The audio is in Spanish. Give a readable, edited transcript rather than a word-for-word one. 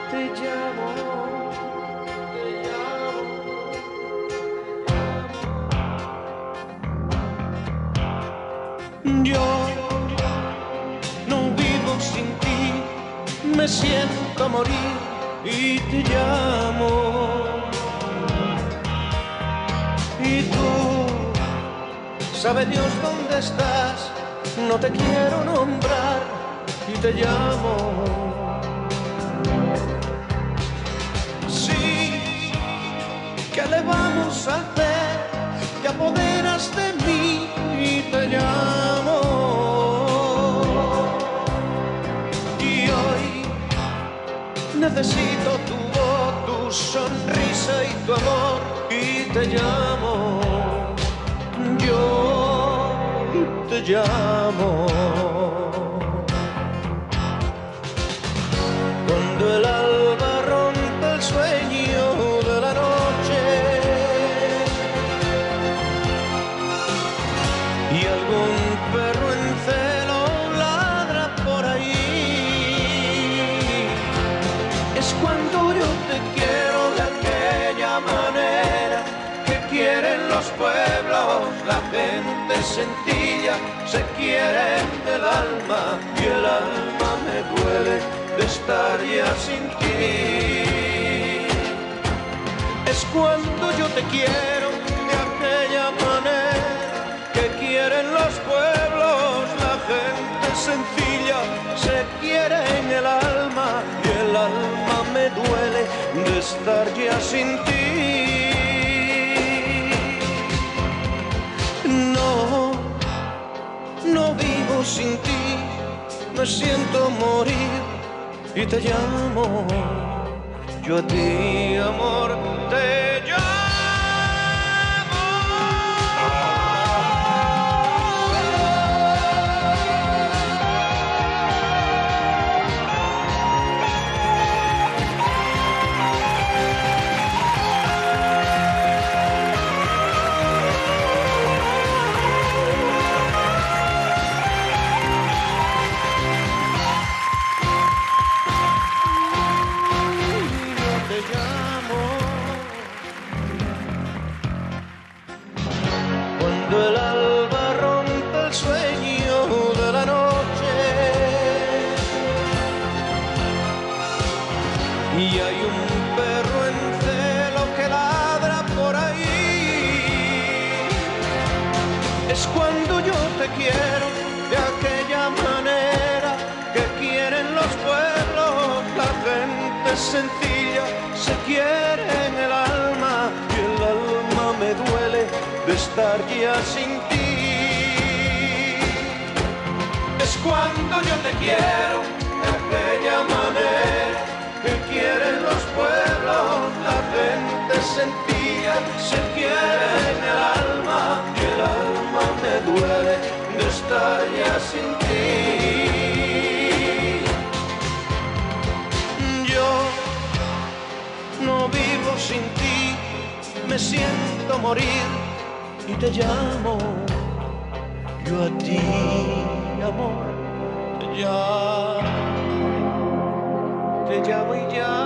te llamo, te llamo, te llamo. Yo no vivo sin ti, me siento morir y te llamo. Y tú, sabe Dios dónde estás, no te quiero nombrar y te llamo. Sí, ¿qué le vamos a hacer? Te apoderas de mí y te llamo. Y hoy necesito tu voz, tu sonrisa y tu amor y te llamo. Yo te llamo. Cuando el alba rompe el sueño de la noche y algún perro en celo ladra por ahí, es cuando yo te quiero de aquella manera que quieren los pueblos, la gente sencilla se quieren del alma y el alma me duele de estar ya sin ti. Es cuando yo te quiero de aquella manera que quieren los pueblos, la gente sencilla se quiere en el alma y el alma me duele de estar ya sin ti. No, no vivo sin ti, me siento morir y te llamo. Yo a ti, amor, te llamo. Cuando el alba rompe el sueño de la noche y hay un perro en celo que ladra por ahí, es cuando yo te quiero de aquella manera que quieren los pueblos, la gente sencilla se quiere en el alma y el alma me duele de estar ya sin ti. Es cuando yo te quiero de aquella manera que quieren los pueblos, la gente sencilla se quiere en el alma y el alma me duele de estar ya sin ti. Yo no vivo sin ti, me siento morir y te llamo. Yo a ti, amor, te llamo y ya.